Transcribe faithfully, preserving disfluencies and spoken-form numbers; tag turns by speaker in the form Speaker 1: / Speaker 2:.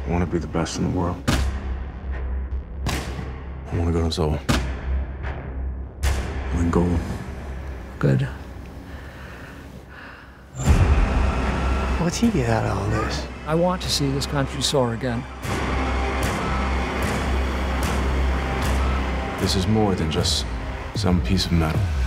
Speaker 1: I want to be the best in the world. I want to go to Seoul. Win gold.
Speaker 2: Good. What's he get out of all this?
Speaker 3: I want to see this country soar again.
Speaker 1: This is more than just some piece of metal.